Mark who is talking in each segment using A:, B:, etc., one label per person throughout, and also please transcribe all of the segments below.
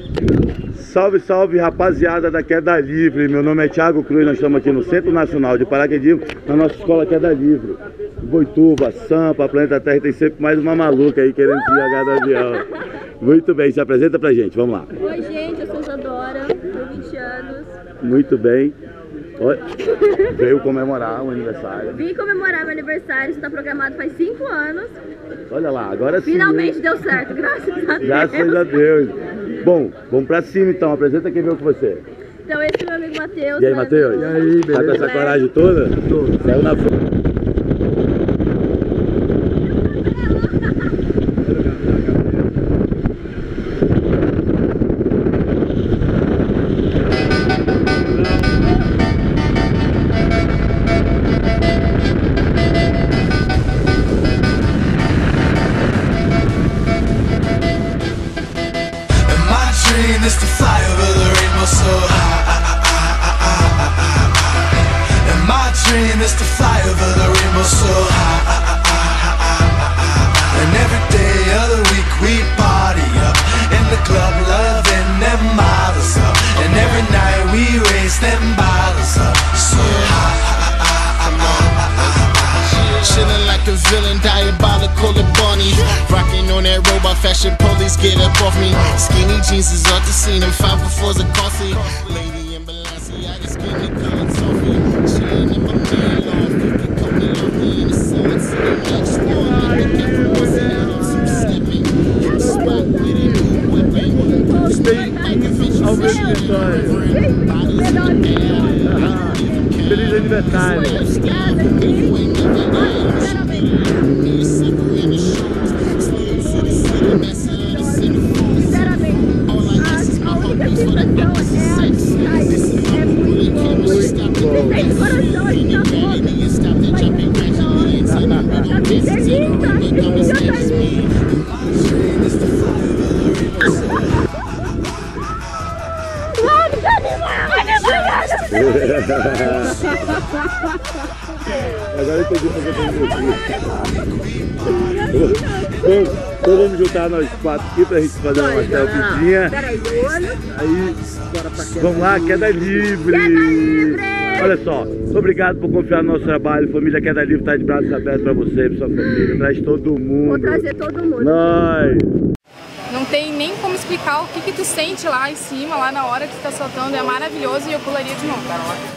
A: Salve, salve, rapaziada da Queda Livre. Meu nome é Thiago Cruz, nós estamos aqui no Centro Nacional de Paraquedismo, na nossa escola Queda Livre. Boituva, Sampa, Planeta Terra, tem sempre mais uma maluca aí querendo se jogar do avião. Muito bem, se apresenta pra gente, vamos lá.
B: Oi gente, eu sou Isadora, tenho 20 anos.
A: Muito bem. Veio comemorar o aniversário.
B: Vim comemorar meu aniversário, isso está programado faz 5 anos.
A: Olha lá, agora sim.
B: Finalmente deu certo, graças a Deus.
A: Graças a Deus. Bom, vamos pra cima então, apresenta quem veio com você.
B: Então esse é meu amigo Matheus.
A: E aí, Matheus?
C: E aí, beleza?
A: Tá com essa coragem toda?
C: Tô.
A: Saiu na frente.
D: Is to fly over the rainbow so high. And my dream is to fly over the rainbow so high. And every day of the week we party up in the club, loving them models up. And every night we raise them bottles up so high. Chillin' like a villain, diabolical and bunny. Rockin' on that robot fashion, police get up off me. Skinny jeans is off the scene, and 504s are costly. Lady in Balenciaga, skinny color toffee. Chillin' in my man loft, you can call me lovely in the sun. Sitting next door, like a careful pussy, I'm too slipping. Hit the spot with a new weapon.
A: Feliz aniversário. Agora eu entendi fazer então vamos juntar nós 4 aqui pra gente fazer uma selfiezinha. Aí, vamos lá, Queda Livre! Olha só, obrigado por confiar no nosso trabalho. Família Queda Livre tá de braços abertos pra você e pra sua família. Traz todo mundo.
B: Vou trazer todo mundo.
A: Nós!
E: Não tem nem como explicar o que tu sente lá em cima, lá na hora que tu tá soltando. É maravilhoso e eu pularia de novo.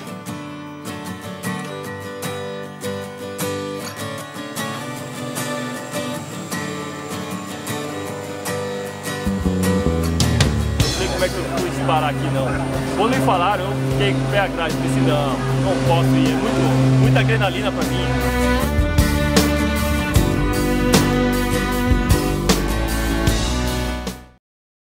F: Não sei como é que eu fui disparar aqui não. Quando me falaram, eu fiquei com o pé atrás, pensei, não posso ir. É muita adrenalina pra mim.